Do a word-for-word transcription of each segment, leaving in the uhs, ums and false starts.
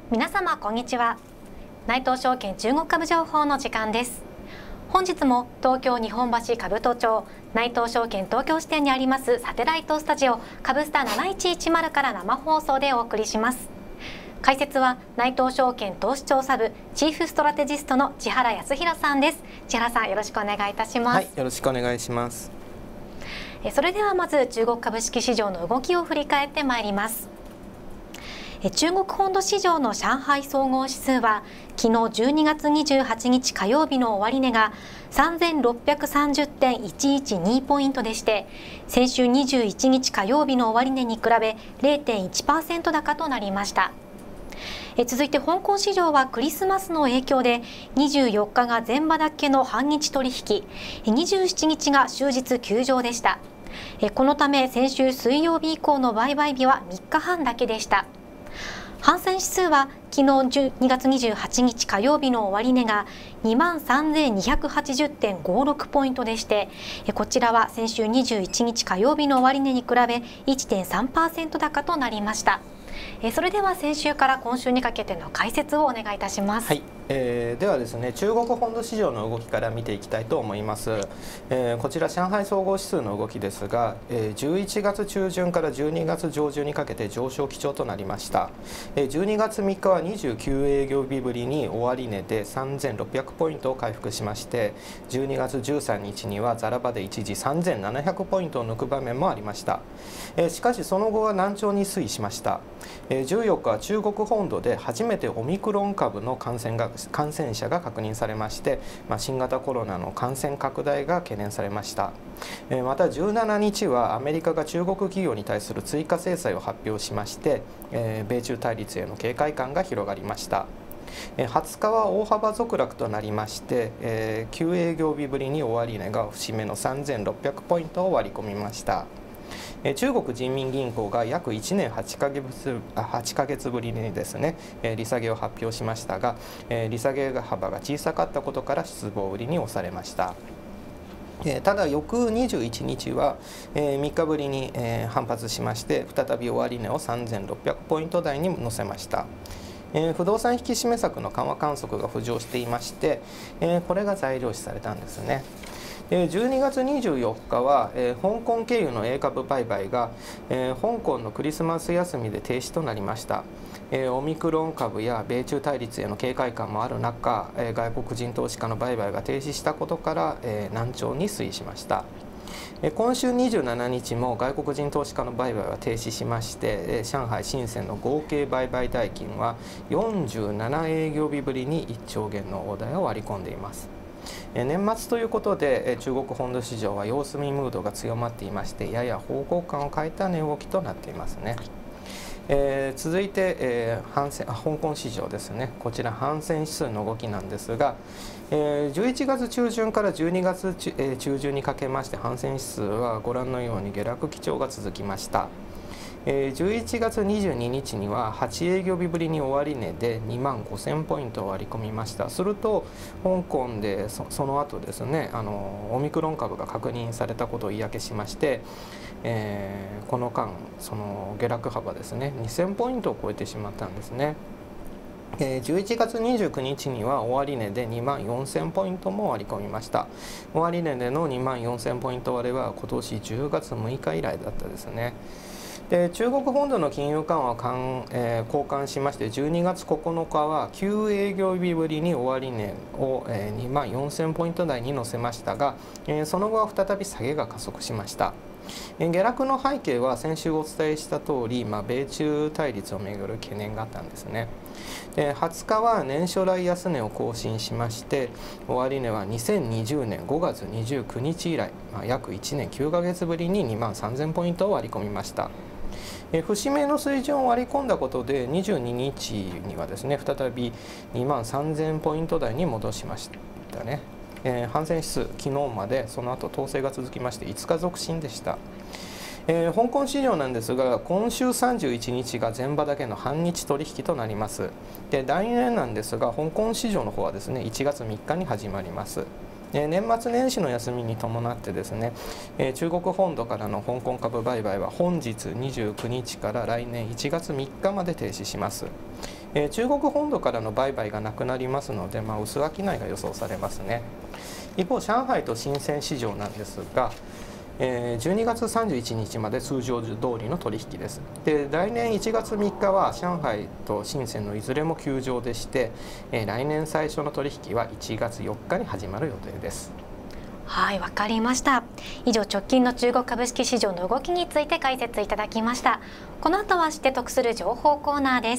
皆様こんにちは。内藤証券中国株情報の時間です。本日も東京日本橋兜町内藤証券東京支店にありますサテライトスタジオ株スタなないちいちまるから生放送でお送りします。解説は内藤証券投資調査部チーフストラテジストの千原康弘さんです。千原さん、よろしくお願いいたします。 はい、よろしくお願いします。 それではまず中国株式市場の動きを振り返ってまいります。中国本土市場の上海総合指数は昨日じゅうにがつにじゅうはちにち火曜日の終値が さんぜんろっぴゃくさんじゅってんいちいちに ポイントでして、先週にじゅういちにち火曜日の終値に比べ れいてんいちパーセント 高となりました。続いて香港市場はクリスマスの影響でにじゅうよっかが前場だけの半日取引、にじゅうしちにちが終日休場でした。このため先週水曜日以降の売買日はみっかはんだけでした。ハンセン指数は昨日にがつにじゅうはちにち火曜日の終値が にまんさんぜんにひゃくはちじゅってんごろく ポイントでして、こちらは先週にじゅういちにち火曜日の終値に比べ いってんさんパーセント 高となりました。それでは先週から今週にかけての解説をお願いいたします。 はい、えー、ではですね、中国本土市場の動きから見ていきたいと思います。えー、こちら上海総合指数の動きですが、えー、じゅういちがつちゅうじゅんからじゅうにがつじょうじゅんにかけて上昇基調となりました。えー、じゅうにがつみっかはにじゅうきゅうえいぎょうびぶりに終値でさんぜんろっぴゃくポイントを回復しまして、じゅうにがつじゅうさんにちにはザラ場で一時さんぜんななひゃくポイントを抜く場面もありました。えー、しかしその後は軟調に推移しました。えー、じゅうよっかは中国本土で初めてオミクロン株の感染が感染者が確認されまして、まあ、新型コロナの感染拡大が懸念されました。えー、またじゅうしちにちはアメリカが中国企業に対する追加制裁を発表しまして、えー、米中対立への警戒感が広がりました。はつかは大幅続落となりまして、えー、きゅうえいぎょうびぶりに終値が節目のさんぜんろっぴゃくポイントを割り込みました。中国人民銀行が約いちねんはちかげつぶりにですね、利下げを発表しましたが、利下げ幅が小さかったことから失望売りに押されました。ただ翌にじゅういちにちはみっかぶりに反発しまして、再び終値をさんぜんろっぴゃくポイント台に乗せました。不動産引き締め策の緩和観測が浮上していまして、これが材料視されたんですね。じゅうにがつにじゅうよっかは、えー、香港経由の A 株売買が、えー、香港のクリスマス休みで停止となりました。えー、オミクロン株や米中対立への警戒感もある中、えー、外国人投資家の売買が停止したことから、えー、軟調に推移しました。今週にじゅうしちにちも外国人投資家の売買は停止しまして、上海深センの合計売買代金はよんじゅうななえいぎょうびぶりにいっちょうげんの大台を割り込んでいます。年末ということで中国本土市場は様子見ムードが強まっていまして、やや方向感を変えた値動きとなっていますね。えー、続いて、えー、ハンセンあ香港市場ですね。こちらハンセン指数の動きなんですが、えー、じゅういちがつちゅうじゅんからじゅうにがつちゅ、えー、中旬にかけましてハンセン指数はご覧のように下落基調が続きました。じゅういちがつにじゅうににちにははちえいぎょうびぶりに終値でにまんごせんポイントを割り込みました。すると香港で そ, その後ですね、あのオミクロン株が確認されたことを嫌気しまして、えー、この間その下落幅ですねにせんポイントを超えてしまったんですね。じゅういちがつにじゅうくにちには終値でにまんよんせんポイントも割り込みました。終値でのにまんよんせんポイント割れは今年じゅうがつむいか以来だったですね。で中国本土の金融緩和をかん、えー、交換しまして、じゅうにがつここのかはきゅうえいぎょうびぶりに終値を、えー、にまんよんせんポイント台に乗せましたが、えー、その後は再び下げが加速しました。下落の背景は先週お伝えした通り、まあ、米中対立をめぐる懸念があったんですね。ではつかは年初来安値を更新しまして、終値はにせんにじゅうねんごがつにじゅうくにち以来、まあ、約いちねんきゅうかげつぶりににまんさんぜんポイントを割り込みました。え節目の水準を割り込んだことでにじゅうににちにはですね再びにまんさんぜんポイント台に戻しましたね。えー、ハンセン指数昨日までその後統制が続きましていつか続伸でした。えー、香港市場なんですが、今週さんじゅういちにちが前場だけの半日取引となります。で来年なんですが、香港市場の方はですねいちがつみっかに始まります。年末年始の休みに伴ってですね、中国本土からの香港株売買は本日にじゅうくにちから来年いちがつみっかまで停止します。 えー、中国本土からの売買がなくなりますので、まあ、薄商いが予想されますね。一方、上海と深セン市場なんですが、えー、じゅうにがつさんじゅういちにちまで通常通りの取引です。で、来年いちがつみっかは上海と深センのいずれも休場でして、えー、来年最初の取引はいちがつよっかに始まる予定です。 はい、わかりました。以上、直近の中国株式市場の動きについて解説いただきました。この後は知って得する情報コーナーです。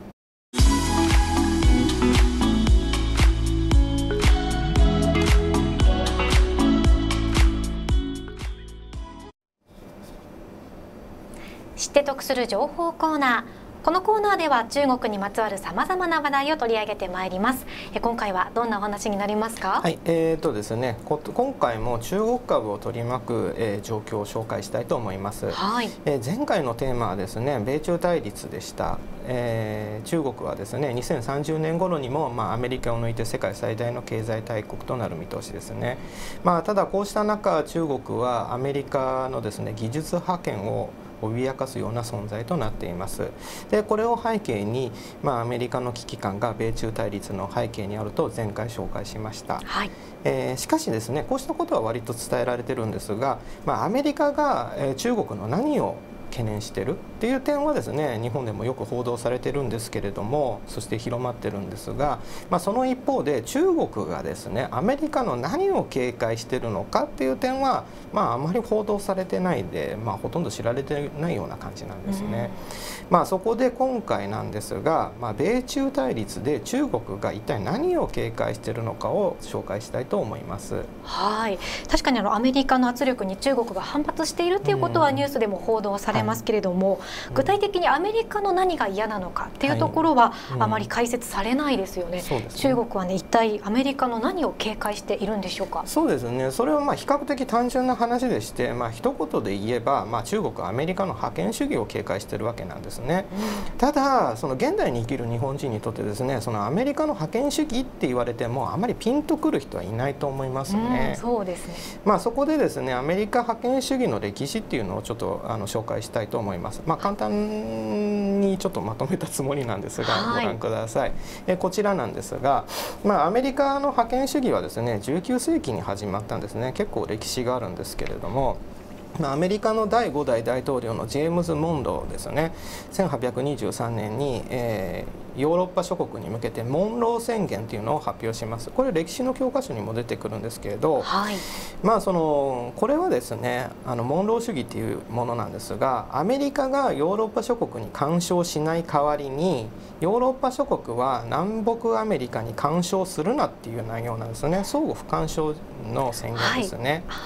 知って得する情報コーナー。このコーナーでは中国にまつわるさまざまな話題を取り上げてまいります。え今回はどんなお話になりますか？ はい、えーとですね、こ今回も中国株を取り巻く、えー、状況を紹介したいと思います。 はい、 えー、前回のテーマはですね、米中対立でした。えー、中国はですね、にせんさんじゅうねん頃にも、まあ、アメリカを抜いて世界最大の経済大国となる見通しですね。まあ、ただこうした中、中国はアメリカのですね、技術覇権を脅かすような存在となっています。で、これを背景に、まあ、アメリカの危機感が米中対立の背景にあると前回紹介しました。 はい、 えー、しかしですね、こうしたことは割と伝えられてるんですが、まあ、アメリカが、えー、中国の何を懸念しているっていう点はですね、日本でもよく報道されてるんですけれども、そして広まってるんですが、まあ、その一方で中国がですね、アメリカの何を警戒しているのかっていう点は、まあ、あまり報道されてないで、まあ、ほとんど知られてないような感じなんですね。まあ、そこで今回なんですが、まあ、米中対立で中国が一体何を警戒しているのかを紹介したいと思います。 はい、確かにあのアメリカの圧力に中国が反発しているということはニュースでも報道されますけれども、はい、具体的にアメリカの何が嫌なのかっていうところはあまり解説されないですよね。はい、うん、中国はね、一体アメリカの何を警戒しているんでしょうか？ そうですね、それはまあ比較的単純な話でして、まあ一言で言えば、まあ、中国はアメリカの覇権主義を警戒しているわけなんですね。うん、ただその現代に生きる日本人にとってですね、そのアメリカの覇権主義って言われてもあまりピンとくる人はいないと思いますね。 うん、そうですね。 まあそこでですね、アメリカ覇権主義の歴史っていうのをちょっとあの紹介したいと思います。まあ、簡単にちょっとまとめたつもりなんですが、はい、ご覧ください。えこちらなんですが、まあ、アメリカの覇権主義はですね、じゅうきゅうせいきに始まったんですね。結構歴史があるんですけれども、アメリカのだいごだい大統領のジェームズ・モンローですね、せんはっぴゃくにじゅうさんねんに、えー、ヨーロッパ諸国に向けてモンロー宣言というのを発表します。これ歴史の教科書にも出てくるんですけれど、はい、まあそのこれはですね、あのモンロー主義というものなんですが、アメリカがヨーロッパ諸国に干渉しない代わりにヨーロッパ諸国は南北アメリカに干渉するなっていう内容なんですね。相互不干渉の宣言ですね。はい、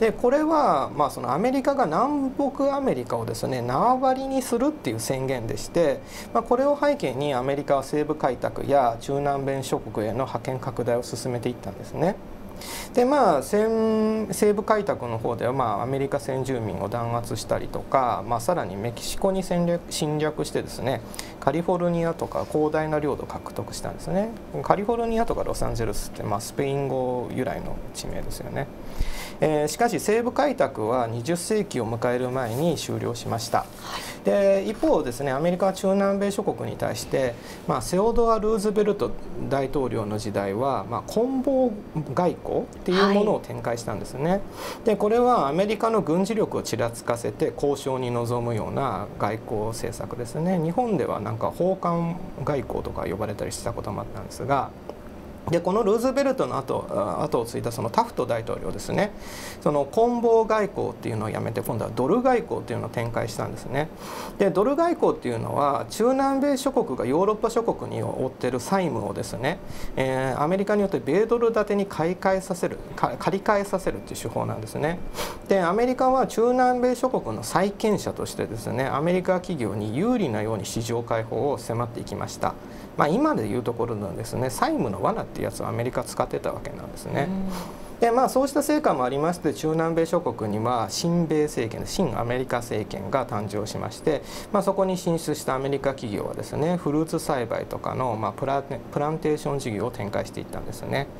でこれは、まあ、そのアメリカが南北アメリカをですね、縄張りにするっていう宣言でして、まあ、これを背景にアメリカは西部開拓や中南米諸国への覇権拡大を進めていったんですね。でまあ、西部開拓の方では、まあ、アメリカ先住民を弾圧したりとか、まあ、さらにメキシコに戦略侵略してですね、カリフォルニアとか広大な領土を獲得したんですね。カリフォルニアとかロサンゼルスって、まあ、スペイン語由来の地名ですよね。えー、しかし西部開拓はにじゅっせいきを迎える前に終了しました。で一方ですね、アメリカは中南米諸国に対して、まあ、セオドア・ルーズベルト大統領の時代は、まあ、棍棒外交っていうものを展開したんですね。はい、でこれはアメリカの軍事力をちらつかせて交渉に臨むような外交政策ですね。日本ではなんか訪韓外交とか呼ばれたりしたこともあったんですが、でこのルーズベルトの後後を継いだそのタフト大統領ですね、その棍棒外交っていうのをやめて今度はドル外交っていうのを展開したんですね。でドル外交っていうのは中南米諸国がヨーロッパ諸国に負っている債務をですね、えー、アメリカによって米ドル建てに買い替えさせる借り換えさせるっていう手法なんですね。でアメリカは中南米諸国の債権者としてですね、アメリカ企業に有利なように市場開放を迫っていきました。まあ、今でいうところのですね、債務の罠っていうやつをアメリカ使ってたわけなんですね。でまあ、そうした成果もありまして、中南米諸国には親米政権、親アメリカ政権が誕生しまして、まあ、そこに進出したアメリカ企業はですね、フルーツ栽培とかの、まあ、プラ、プランテーション事業を展開していったんですね。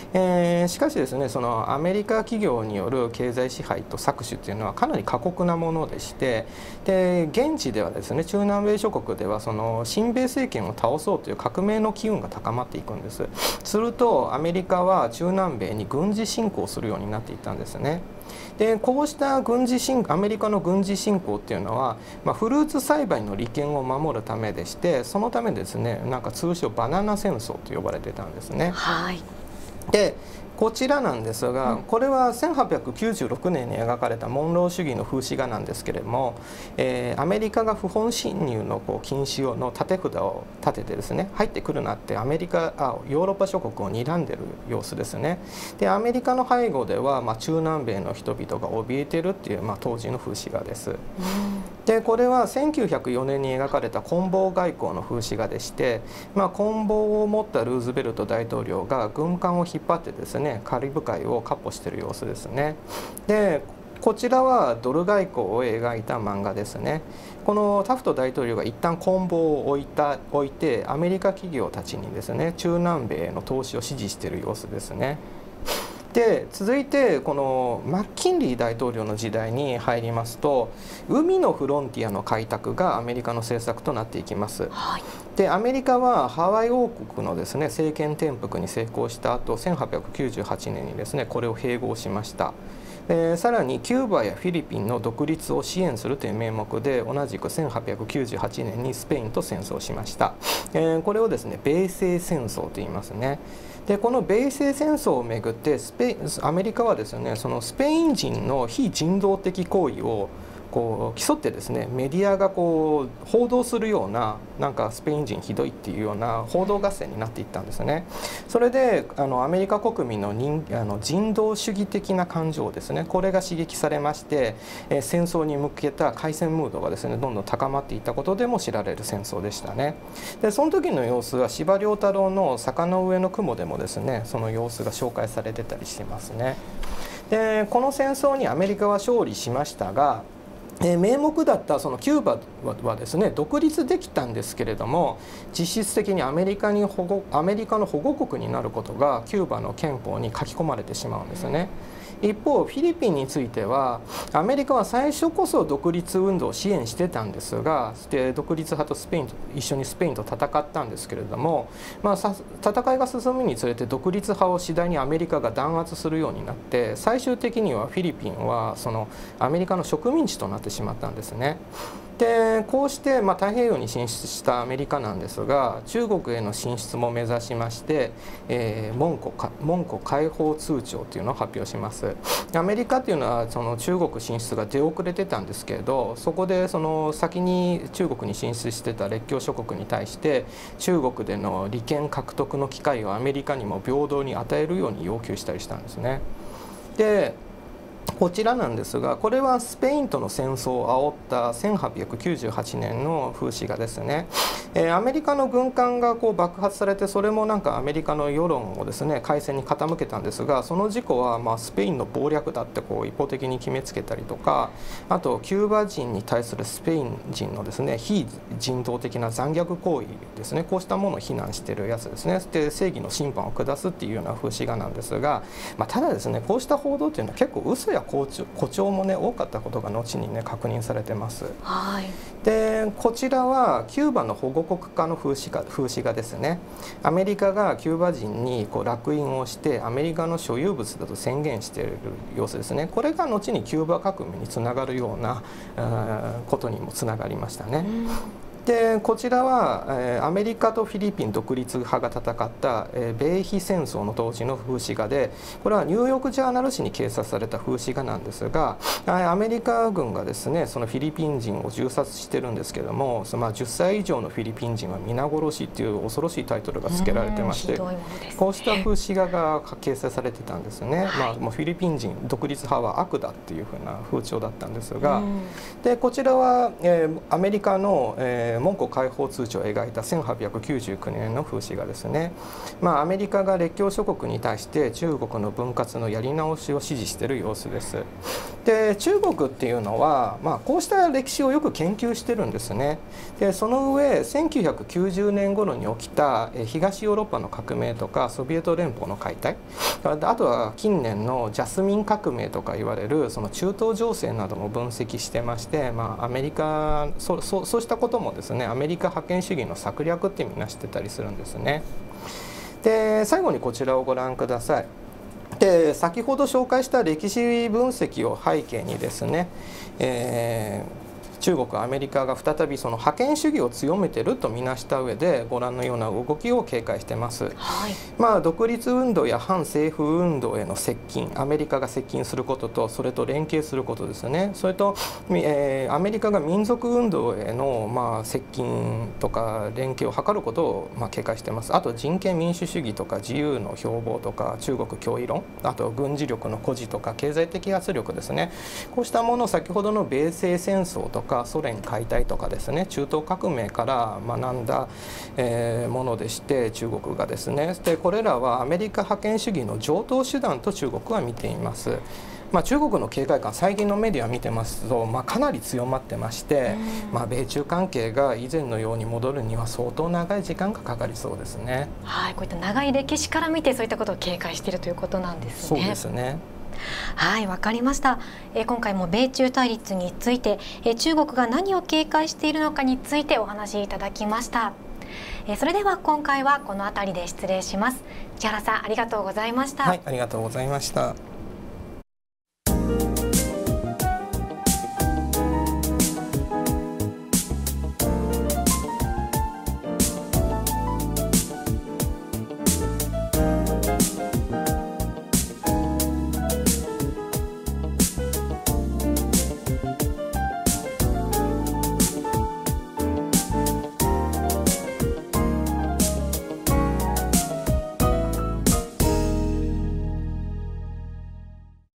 えー、しかしですね、そのアメリカ企業による経済支配と搾取というのはかなり過酷なものでして、で現地ではですね、中南米諸国ではその親米政権を倒そうという革命の機運が高まっていくんです。するとアメリカは中南米に軍事侵攻するようになっていったんですね。でこうした軍事侵アメリカの軍事侵攻っていうのは、まあ、フルーツ栽培の利権を守るためでして、そのためですね、なんか通称バナナ戦争と呼ばれてたんですね。 はい、 でこちらなんですが、これはせんはっぴゃくきゅうじゅうろくねんに描かれたモンロー主義の風刺画なんですけれども、えー、アメリカが不法侵入のこう禁止をの立て札を立ててですね、入ってくるなってアメリカあヨーロッパ諸国を睨んでる様子ですね。でアメリカの背後では、まあ、中南米の人々が怯えてるっていう、まあ、当時の風刺画です。うん、でこれはせんきゅうひゃくよねんに描かれた棍棒外交の風刺画でして、まあ、棍棒を持ったルーズベルト大統領が軍艦を引っ張ってですね、カリブ海を闊歩している様子ですね。でこちらはドル外交を描いた漫画ですね。このタフト大統領が一旦棍棒を置いた置いてアメリカ企業たちにですね、中南米への投資を支持している様子ですね。で続いてこのマッキンリー大統領の時代に入りますと、海のフロンティアの開拓がアメリカの政策となっていきます。はい、でアメリカはハワイ王国のですね政権転覆に成功した後、せんはっぴゃくきゅうじゅうはちねんにですねこれを併合しました。えー、さらにキューバやフィリピンの独立を支援するという名目で同じくせんはっぴゃくきゅうじゅうはちねんにスペインと戦争しました。えー、これをですね米西戦争と言いますね。でこの米西戦争をめぐってスペインアメリカはですね、そのスペイン人の非人道的行為をこう競ってですね、メディアがこう報道するような、なんかスペイン人ひどいっていうような報道合戦になっていったんですね。それであのアメリカ国民の人あの人道主義的な感情ですね、これが刺激されまして、え戦争に向けた開戦ムードがですねどんどん高まっていったことでも知られる戦争でしたね。でその時の様子は司馬遼太郎の「坂の上の雲」でもですねその様子が紹介されてたりしてますね。でこの戦争にアメリカは勝利しましたが、えー、名目だったそのキューバはですね独立できたんですけれども、実質的にアメリカに保護アメリカの保護国になることがキューバの憲法に書き込まれてしまうんですね。一方フィリピンについてはアメリカは最初こそ独立運動を支援してたんですが、で独立派とスペインと一緒にスペインと戦ったんですけれども、まあ、さ戦いが進むにつれて独立派を次第にアメリカが弾圧するようになって、最終的にはフィリピンはそのアメリカの植民地となってしまったんですね。でこうして、まあ、太平洋に進出したアメリカなんですが、中国への進出も目指しまして、えー、門戸か門戸開放通帳というのを発表します。アメリカというのはその中国進出が出遅れてたんですけれど、そこでその先に中国に進出してた列強諸国に対して中国での利権獲得の機会をアメリカにも平等に与えるように要求したりしたんですね。でこちらなんですが、これはスペインとの戦争を煽ったせんはっぴゃくきゅうじゅうはちねんの風刺画ですね。えー、アメリカの軍艦がこう爆発されて、それもなんかアメリカの世論をですね開戦に傾けたんですが、その事故はまあスペインの謀略だってこう一方的に決めつけたりとか、あとキューバ人に対するスペイン人のですね非人道的な残虐行為ですね、こうしたものを非難しているやつですね。で正義の審判を下すっていうような風刺画なんですが、まあ、ただですねこうした報道というのは結構嘘や誇張、誇張もね多かったことが後にね確認されてます。はい、でこちらはキューバの保護国化の風刺画、風刺画ですね。アメリカがキューバ人にこう烙印をしてアメリカの所有物だと宣言している様子ですね。これが後にキューバ革命につながるようなことにもつながりましたね。うんでこちらは、えー、アメリカとフィリピン独立派が戦った、えー、米菲戦争の当時の風刺画で、これはニューヨークジャーナル紙に掲載された風刺画なんですが、アメリカ軍がですねそのフィリピン人を銃殺してるんですけども、そのまあじゅっさい以上のフィリピン人は皆殺しっていう恐ろしいタイトルが付けられてまして、こうした風刺画が掲載されてたんですね。まあ、もうフィリピン人独立派は悪だっていうふうな風潮だったんですが、でこちらは、えー、アメリカの、えー蒙古解放通知を描いたせんはっぴゃくきゅうじゅうきゅうねんの風刺画ですね。まあ、アメリカが列強諸国に対して中国の分割のやり直しを支持している様子です。で中国っていうのは、まあ、こうした歴史をよく研究してるんですね。でその上せんきゅうひゃくきゅうじゅうねん頃に起きた東ヨーロッパの革命とかソビエト連邦の解体、あとは近年のジャスミン革命とか言われるその中東情勢なども分析してまして、まあ、アメリカ そ, そ, そうしたこともですねアメリカ覇権主義の策略ってみんな知ってたりするんですね。で最後にこちらをご覧ください。で先ほど紹介した歴史分析を背景にですね、えー中国、アメリカが再びその覇権主義を強めているとみなした上でご覧のような動きを警戒しています。はい、まあ、独立運動や反政府運動への接近、アメリカが接近することとそれと連携することですね。それと、えー、アメリカが民族運動への、まあ、接近とか連携を図ることを、まあ、警戒しています。あと人権民主主義とか自由の標榜とか中国脅威論、あと軍事力の誇示とか経済的圧力ですね。こうしたものを先ほどの米西戦争とかソ連解体とかですね中東革命から学んだ、えー、ものでして中国がですねでこれらはアメリカ覇権主義の常套手段と中国は見ています。まあ、中国の警戒感最近のメディアを見てますと、まあ、かなり強まってまして、まあ、米中関係が以前のように戻るには相当長い時間がかかりそうですね。はい、 こういった長い歴史から見てそういったことを警戒しているということなんですね。 そうですね。 はい、わかりました。えー、今回も米中対立について、えー、中国が何を警戒しているのかについてお話しいただきました。えー、それでは今回はこの辺りで失礼します。千原さん、ありがとうございました。 はい、ありがとうございました。